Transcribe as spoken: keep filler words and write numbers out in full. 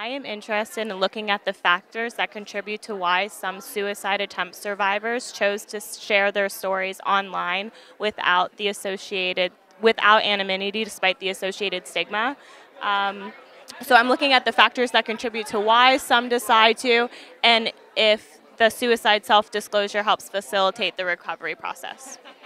I am interested in looking at the factors that contribute to why some suicide attempt survivors chose to share their stories online without the associated, without anonymity, despite the associated stigma. Um, so I'm looking at the factors that contribute to why some decide to, and if the suicide self-disclosure helps facilitate the recovery process.